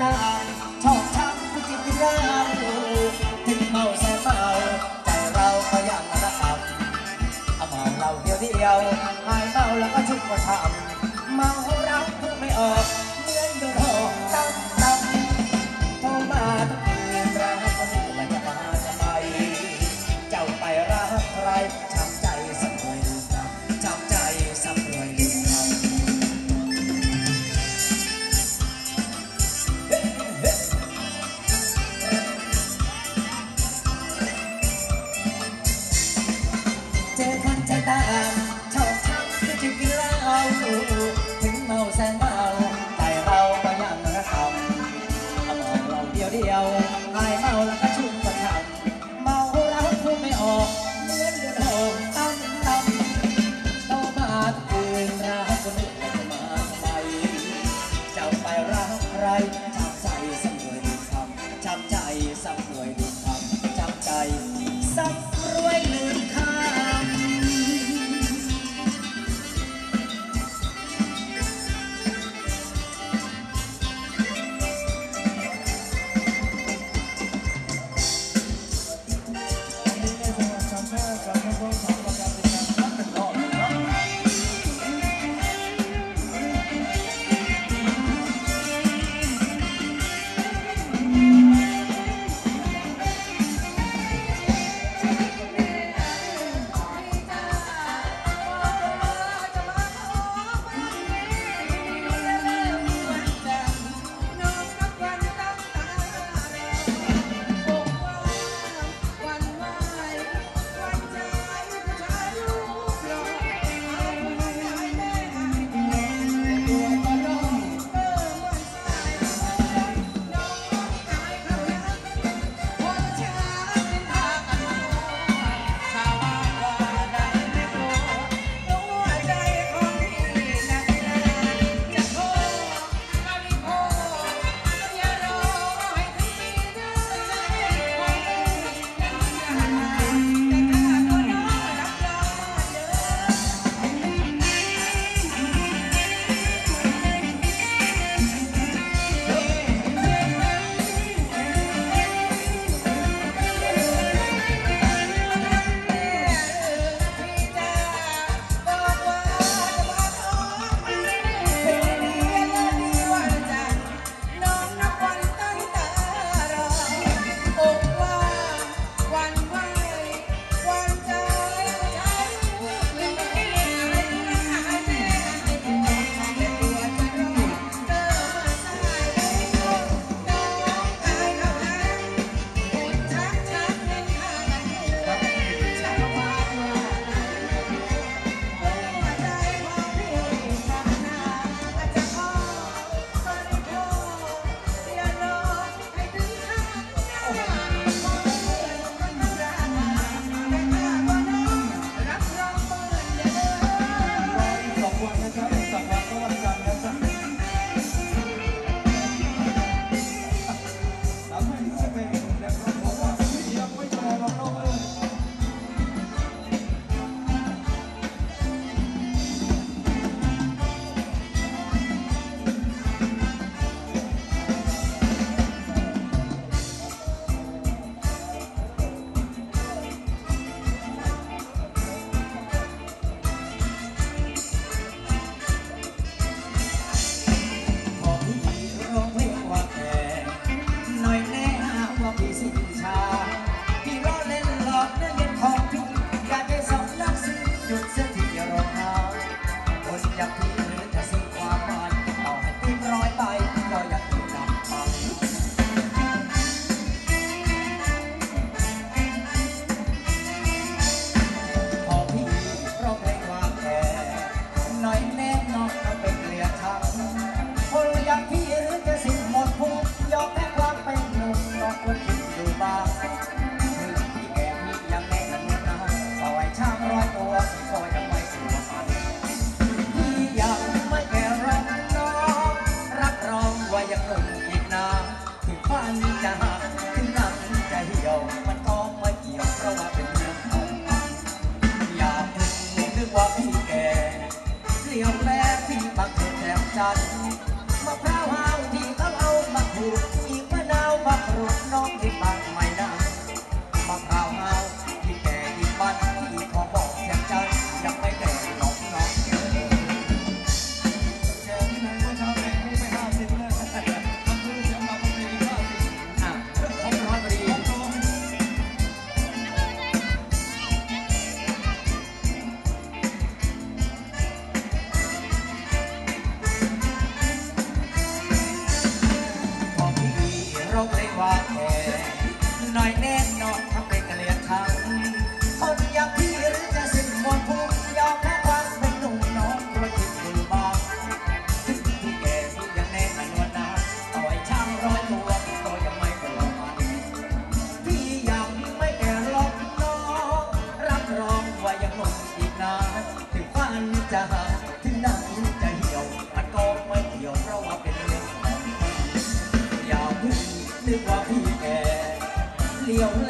างชอบช้ำผู้จิตวิญญาณถึงเมาแสนเมาใจเราก็ยังระกำเอาเมาเราเดียวหายเมาแล้วก็ชุบก็ช้ำเมารักพูดไม่ออกเหมือนโดนหอกตั้งโทรมาทุกคืนรักก็สิอะไรจะมาจะไปเจ้าไปรักใครช้ำใจสักหน่อยดูครับช้ำใจสักหน่อยดูครับเจอคนใจต่างชอบช้ำคือจะกินเหล้าถึงเมาแสนเมาใจเราก็ยังระทำเอาเมาเราเดียวหายเมาแล้วก็ชุ่มก็ช้ำเมาเราพูดไม่ออกเหมือนเดือดหอมตั้มโตมาทุกคืนรักคนอื่นจะมาทำไมเจ้าไปรักใครช้ำใจสักหน่วยดูคำช้ำใจสักหน่วยดูคำช้ำใจสักรวยลืมคำจันมะพร้าวหาวที่เขาเอามาขูดดียว